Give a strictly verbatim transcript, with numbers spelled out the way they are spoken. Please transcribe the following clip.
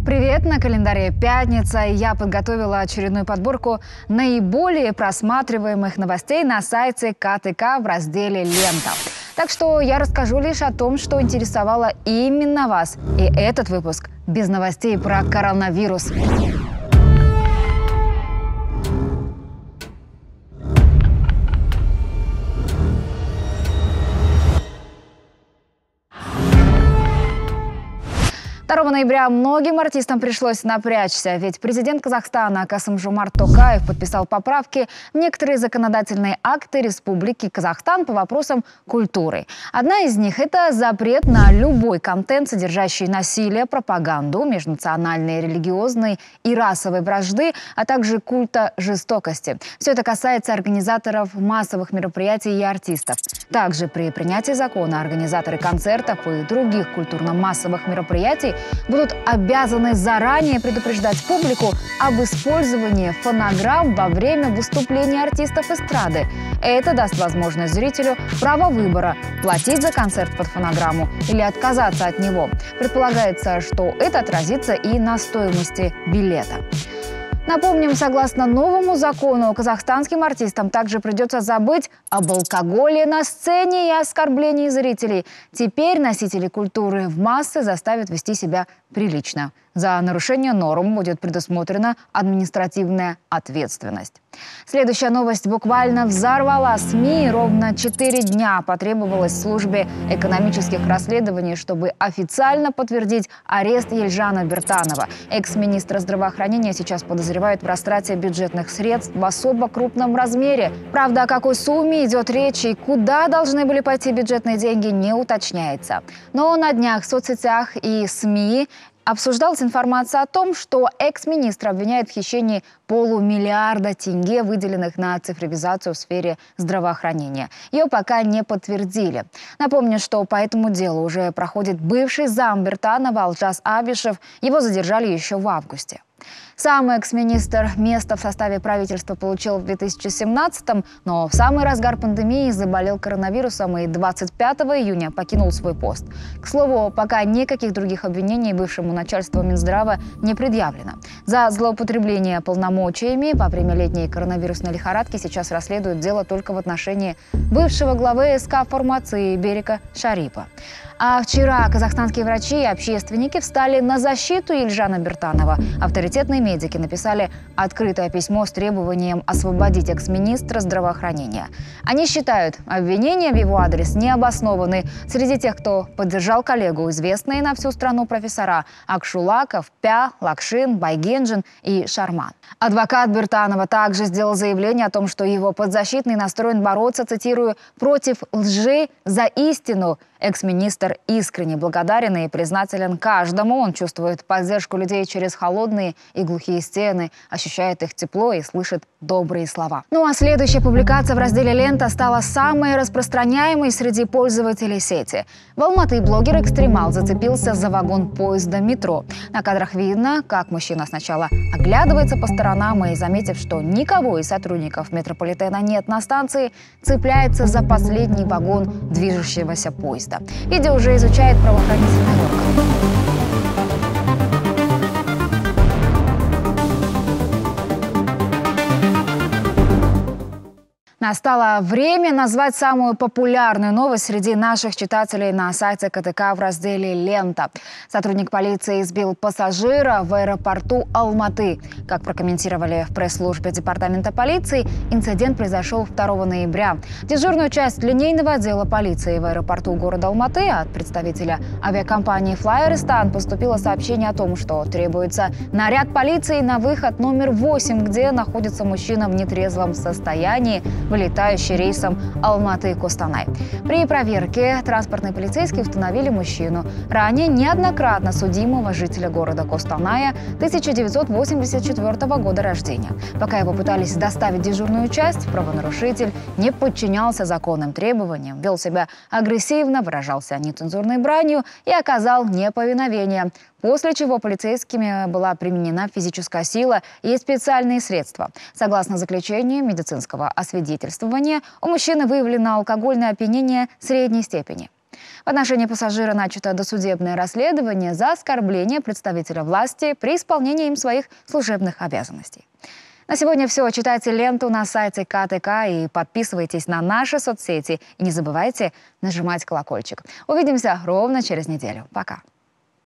Привет, на календаре пятница. Я подготовила очередную подборку наиболее просматриваемых новостей на сайте ка тэ ка в разделе «Лента». Так что я расскажу лишь о том, что интересовало именно вас. И этот выпуск без новостей про коронавирус. второго ноября многим артистам пришлось напрячься, ведь президент Казахстана Касым-Жомарт Токаев подписал поправки в некоторые законодательные акты Республики Казахстан по вопросам культуры. Одна из них – это запрет на любой контент, содержащий насилие, пропаганду, межнациональной, религиозной и расовой вражды, а также культа жестокости. Все это касается организаторов массовых мероприятий и артистов. Также при принятии закона организаторы концертов и других культурно-массовых мероприятий будут обязаны заранее предупреждать публику об использовании фонограмм во время выступления артистов эстрады. Это даст возможность зрителю право выбора – платить за концерт под фонограмму или отказаться от него. Предполагается, что это отразится и на стоимости билета. Напомним, согласно новому закону, казахстанским артистам также придется забыть об алкоголе на сцене и оскорблении зрителей. Теперь носители культуры в массы заставят вести себя прилично. За нарушение норм будет предусмотрена административная ответственность. Следующая новость буквально взорвала СМИ. Ровно четыре дня потребовалось службе экономических расследований, чтобы официально подтвердить арест Елжана Биртанова. Экс-министра здравоохранения сейчас подозревают в растрате бюджетных средств в особо крупном размере. Правда, о какой сумме идет речь и куда должны были пойти бюджетные деньги, не уточняется. Но на днях в соцсетях и СМИ обсуждалась информация о том, что экс-министр обвиняет в хищении полумиллиарда тенге, выделенных на цифровизацию в сфере здравоохранения. Ее пока не подтвердили. Напомню, что по этому делу уже проходит бывший зам Биртанова Алжас Абишев. Его задержали еще в августе. Сам экс-министр место в составе правительства получил в две тысячи семнадцатом, но в самый разгар пандемии заболел коронавирусом и двадцать пятого июня покинул свой пост. К слову, пока никаких других обвинений бывшему начальству Минздрава не предъявлено. За злоупотребление полномочиями во время летней коронавирусной лихорадки сейчас расследуют дело только в отношении бывшего главы СК фармации Берика Шарипа. А вчера казахстанские врачи и общественники встали на защиту Елжана Биртанова. Авторитетные медики написали открытое письмо с требованием освободить экс-министра здравоохранения. Они считают, обвинения в его адрес не обоснованы. Среди тех, кто поддержал коллегу, известные на всю страну профессора Акшулаков, Пя, Лакшин, Байгенджин и Шарман. Адвокат Биртанова также сделал заявление о том, что его подзащитный настроен бороться, цитирую, «против лжи за истину». Экс-министр искренне благодарен и признателен каждому. Он чувствует поддержку людей через холодные и глухие стены, ощущает их тепло и слышит добрые слова. Ну а следующая публикация в разделе «Лента» стала самой распространяемой среди пользователей сети. В Алматы блогер-экстремал зацепился за вагон поезда метро. На кадрах видно, как мужчина сначала оглядывается по сторонам и, заметив, что никого из сотрудников метрополитена нет на станции, цепляется за последний вагон движущегося поезда. Видео уже изучает правоохранительные органы. Настало время назвать самую популярную новость среди наших читателей на сайте ка тэ ка в разделе «Лента». Сотрудник полиции избил пассажира в аэропорту Алматы. Как прокомментировали в пресс-службе департамента полиции, инцидент произошел второго ноября. В дежурную часть линейного отдела полиции в аэропорту города Алматы от представителя авиакомпании «Флайеристан» поступило сообщение о том, что требуется наряд полиции на выход номер восемь, где находится мужчина в нетрезвом состоянии, вылетающий рейсом Алматы-Костанай. При проверке транспортные полицейские установили мужчину, ранее неоднократно судимого жителя города Костаная, тысяча девятьсот восемьдесят четвёртого года рождения. Пока его пытались доставить в дежурную часть, правонарушитель не подчинялся законным требованиям, вел себя агрессивно, выражался нецензурной бранью и оказал неповиновение. После чего полицейскими была применена физическая сила и специальные средства. Согласно заключению медицинского освидетельствования, у мужчины выявлено алкогольное опьянение средней степени. В отношении пассажира начато досудебное расследование за оскорбление представителя власти при исполнении им своих служебных обязанностей. На сегодня все. Читайте ленту на сайте ка тэ ка и подписывайтесь на наши соцсети. И не забывайте нажимать колокольчик. Увидимся ровно через неделю. Пока.